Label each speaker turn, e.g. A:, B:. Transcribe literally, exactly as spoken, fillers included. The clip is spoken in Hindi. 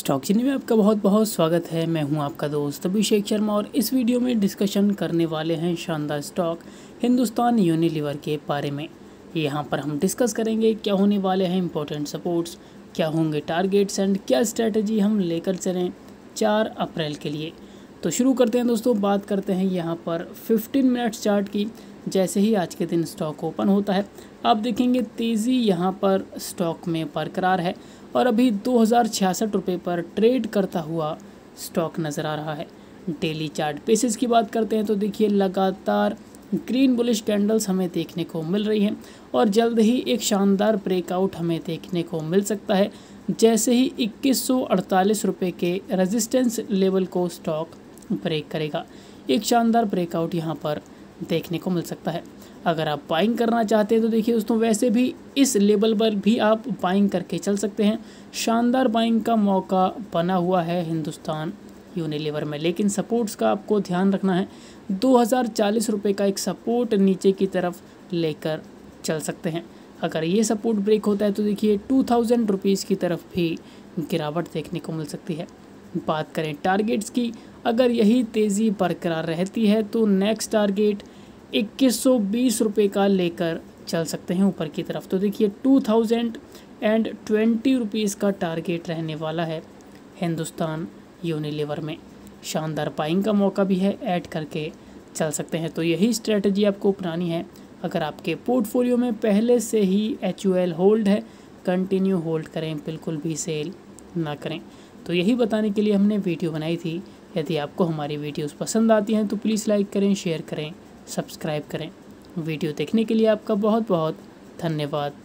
A: स्टॉक चैनल में आपका बहुत बहुत स्वागत है। मैं हूं आपका दोस्त अभिषेक शर्मा और इस वीडियो में डिस्कशन करने वाले हैं शानदार स्टॉक हिंदुस्तान यूनिलीवर के बारे में। यहां पर हम डिस्कस करेंगे क्या होने वाले हैं इंपॉर्टेंट सपोर्ट्स, क्या होंगे टारगेट्स एंड क्या स्ट्रेटजी हम लेकर चलें चार अप्रैल के लिए। तो शुरू करते हैं दोस्तों, बात करते हैं यहाँ पर फिफ्टीन मिनट्स चार्ट की। जैसे ही आज के दिन स्टॉक ओपन होता है आप देखेंगे तेज़ी यहाँ पर स्टॉक में बरकरार है और अभी दो हज़ार छियासठ रुपये पर ट्रेड करता हुआ स्टॉक नज़र आ रहा है। डेली चार्ट बेसिस की बात करते हैं तो देखिए लगातार ग्रीन बुलिश कैंडल्स हमें देखने को मिल रही हैं और जल्द ही एक शानदार ब्रेकआउट हमें देखने को मिल सकता है। जैसे ही इक्कीस सौ अड़तालीस रुपये के रेजिस्टेंस लेवल को स्टॉक ब्रेक करेगा, एक शानदार ब्रेकआउट यहाँ पर देखने को मिल सकता है। अगर आप बाइंग करना चाहते हैं तो देखिए दोस्तों, वैसे भी इस लेवल पर भी आप बाइंग करके चल सकते हैं। शानदार बाइंग का मौका बना हुआ है हिंदुस्तान यूनिलीवर में, लेकिन सपोर्ट्स का आपको ध्यान रखना है। दो हज़ार चालीस रुपये का एक सपोर्ट नीचे की तरफ लेकर चल सकते हैं। अगर ये सपोर्ट ब्रेक होता है तो देखिए टू थाउजेंड रुपीज़ की तरफ भी गिरावट देखने को मिल सकती है। बात करें टारगेट्स की, अगर यही तेज़ी बरकरार रहती है तो नेक्स्ट टारगेट इक्कीस सौ बीस रुपये का लेकर चल सकते हैं ऊपर की तरफ। तो देखिए two thousand and twenty rupees का टारगेट रहने वाला है हिंदुस्तान यूनिलीवर में। शानदार बाइंग का मौका भी है, ऐड करके चल सकते हैं। तो यही स्ट्रेटजी आपको अपनानी है। अगर आपके पोर्टफोलियो में पहले से ही एच यू एल होल्ड है, कंटिन्यू होल्ड करें, बिल्कुल भी सेल ना करें। तो यही बताने के लिए हमने वीडियो बनाई थी। यदि आपको हमारी वीडियोस पसंद आती हैं तो प्लीज़ लाइक करें, शेयर करें, सब्सक्राइब करें। वीडियो देखने के लिए आपका बहुत बहुत धन्यवाद।